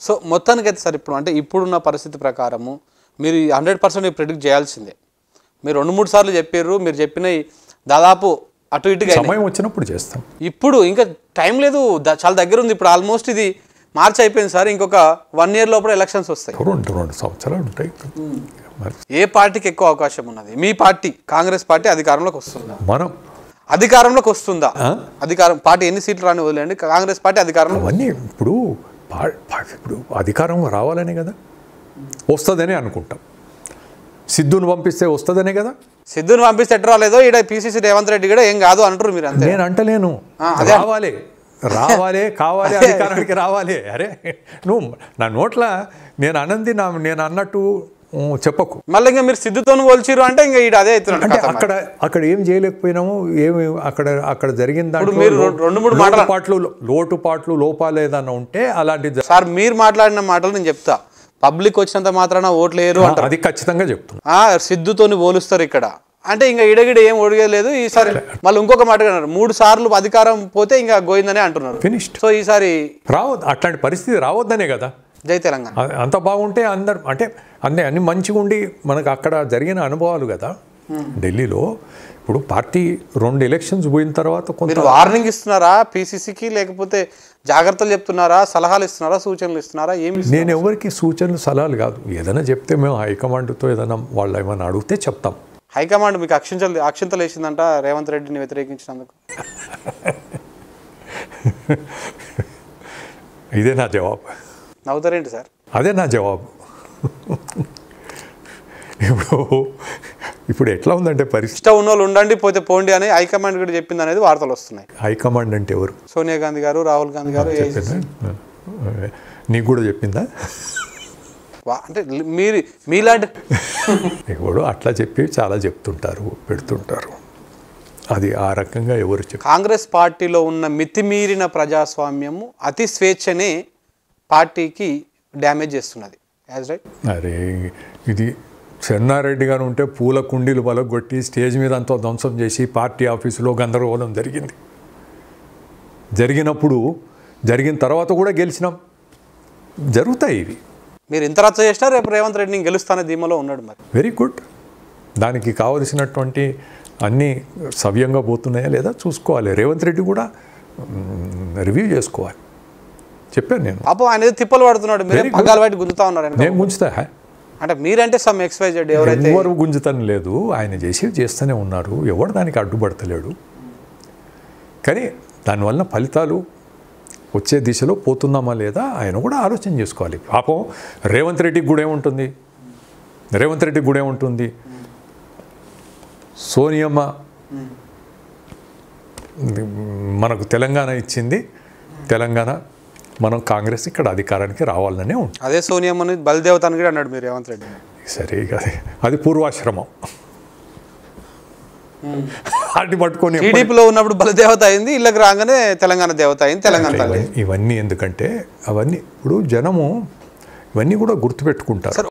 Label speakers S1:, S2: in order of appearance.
S1: So మొత్తానికైతే sir ఇప్పుడు అంటే ఇప్పుడున్న పరిస్థితి ప్రకారము మీరు 100% ప్రెడిక్ట్ చేయాల్సిందే. మీరు 2-3 సార్లు చెప్పారు, మీరు చెప్పినవి దాదాపు అటు ఇటుగా
S2: సమయం వచ్చినప్పుడు చేస్తాం.
S1: ఇప్పుడు ఇంకా టైం లేదు, చాలా దగ్గర ఉంది. ఇప్పుడు ఆల్మోస్ట్ ఇది మార్చి అయిపోయింది సార్, ఇంకొక 1 year లోపల ఎలక్షన్స్ వస్తాయి.
S2: 2 సంవత్సరాలు ఉంటాయి.
S1: ఏ పార్టీకి ఎక్కువ అవకాశం ఉన్నది? మీ పార్టీ కాంగ్రెస్ పార్టీ అధికారంలోకి వస్తుందా?
S2: మనం
S1: అధికారంలోకి వస్తుందా? అధికారం పార్టీ ఎన్ని సీట్లు రాని వదిలేండి, కాంగ్రెస్ పార్టీ అధికారంలో
S2: అవన్నీ ఇప్పుడు అధికారం రావాలనే కదా, వస్తుందని అనుకుంటాం. సిద్ధుని పంపిస్తే వస్తుందనే కదా.
S1: సిద్ధుని పంపిస్తే ఎట్లా రాలేదో ఈడ పిసిసి రేవంత్ రెడ్డి కూడా ఏం కాదు అంటారు మీరు. అంతే
S2: నేను అంటలేను, రావాలి కావాలి అధికారానికి రావాలి. అరే నువ్వు నా నోట్ల నేను అన్నట్టు చెప్పకు.
S1: మళ్ళీ ఇంకా మీరు సిద్ధుతో పోల్చిరు అంటే ఇంకా ఈడ అదే అవుతున్నాడు.
S2: అంటే అక్కడ ఏం చేయలేకపోయినాము, ఏమి అక్కడ జరిగిన దాంట్లో
S1: మీరు 2-3
S2: లోటుపాట్లు లోపాలు ఏదన్నా ఉంటే అలాంటి.
S1: సార్ మీరు మాట్లాడిన మాటలు నేను చెప్తా, పబ్లిక్ వచ్చినంత మాత్రాన ఓట్లు లేరు అంటారు.
S2: అది ఖచ్చితంగా చెప్తున్నా.
S1: సిద్ధుతోని పోలుస్తారు ఇక్కడ అంటే ఇంకా ఇడగిడ ఏం ఒడిగలేదు. ఈసారి మళ్ళీ ఇంకొక మాట అన్నారు, 3 సార్లు అధికారం పోతే ఇంకా గోయిందనే అంటున్నారు.
S2: ఫినిష్డ్.
S1: సో ఈసారి
S2: రావద్దు, అట్లాంటి పరిస్థితి రావద్దనే కదా.
S1: జై తెలంగాణ.
S2: అంత బాగుంటే అందరు అంటే అన్ని మంచిగా ఉండి మనకు అక్కడ జరిగిన అనుభవాలు కదా. ఢిల్లీలో ఇప్పుడు పార్టీ 2 ఎలక్షన్స్ పోయిన తర్వాత
S1: కొంత వార్నింగ్ ఇస్తున్నారా పిసిసికి, లేకపోతే జాగ్రత్తలు చెప్తున్నారా, సలహాలు ఇస్తున్నారా, సూచనలు ఇస్తున్నారా? ఏమి?
S2: నేను ఎవరికి సూచనలు సలహాలు కాదు, ఏదైనా చెప్తే మేము హైకమాండ్తో ఏదైనా వాళ్ళు ఏమైనా అడిగితే చెప్తాం.
S1: హైకమాండ్ మీకు అక్షింతలు వేసిందంట రేవంత్ రెడ్డిని వ్యతిరేకించినందుకు.
S2: ఇదే నా జవాబు.
S1: నవ్వుతారేంటి సార్?
S2: అదే నా జవాబు. ఇప్పుడు ఎట్లా ఉందంటే పరిస్థితి,
S1: ఇష్టం ఉన్న వాళ్ళు ఉండండి, పోతే పోండి అని హైకమాండ్ కూడా చెప్పింది అనేది వార్తలు వస్తున్నాయి.
S2: హైకమాండ్ అంటే ఎవరు?
S1: సోనియా గాంధీ గారు, రాహుల్ గాంధీ గారు.
S2: నీకు కూడా చెప్పిందా?
S1: అంటే మీలాంటి
S2: ఇప్పుడు అట్లా చెప్పి చాలా చెప్తుంటారు, పెడుతుంటారు. అది ఆ రకంగా ఎవరు చెప్పారు?
S1: కాంగ్రెస్ పార్టీలో ఉన్న మితిమీరిన ప్రజాస్వామ్యము, అతి స్వేచ్ఛనే పార్టీకి డ్యామేజ్ చేస్తున్నది.
S2: అరే ఇది చెన్నారెడ్డి గారు ఉంటే పూల కుండీలు బలగొట్టి స్టేజ్ మీద అంతా ధ్వంసం చేసి పార్టీ ఆఫీసులో గందరగోళం జరిగింది. జరిగిన తర్వాత కూడా గెలిచినాం. జరుగుతాయి ఇవి.
S1: మీరు ఇంత రచ్చ చేసినా రేపు రేవంత్ రెడ్డిని గెలుస్తానే ధీమాలో ఉన్నాడు. మరి
S2: వెరీ గుడ్. దానికి కావలసినటువంటి అన్నీ సవ్యంగా పోతున్నాయా లేదా చూసుకోవాలి. రేవంత్ రెడ్డి కూడా రివ్యూ చేసుకోవాలి. చెప్పాను నేను.
S1: పాపం ఆయన తిప్పలు పడుతున్నాడు, మీరు పగ్గాలు బయట గుంజుతా ఉన్నారు.
S2: నేను గుంజుతా
S1: అంటే మీరంటే సమ్ XYZ ఎవరైతే
S2: ఎవరు గుంజుతాను లేదు, ఆయన చేస్తూనే ఉన్నారు. ఎవరు దానికి అడ్డుపడతలేడు. కానీ దానివల్ల ఫలితాలు వచ్చే దిశలో పోతున్నామా లేదా ఆయన కూడా ఆలోచన చేసుకోవాలి. పాపం రేవంత్ రెడ్డికి కూడా ఏముంటుంది, సోనియమ్మ మనకు తెలంగాణ ఇచ్చింది, తెలంగాణ మనం కాంగ్రెస్ ఇక్కడ అధికారానికి రావాలనే ఉంటుంది.
S1: అదే సోనియమ్మని బలిదేవత అని కూడా అన్నాడు మీరు రేవంత్ రెడ్డి.
S2: సరే అది పూర్వాశ్రమం. అటు పట్టుకొని
S1: టీడీపీలో ఉన్నప్పుడు బలిదేవత అయింది, ఇళ్ళకి రాగానే తెలంగాణ దేవత అయింది, తెలంగాణ.
S2: ఇవన్నీ ఎందుకంటే అవన్నీ ఇప్పుడు జనము ఇవన్నీ కూడా గుర్తుపెట్టుకుంటారు.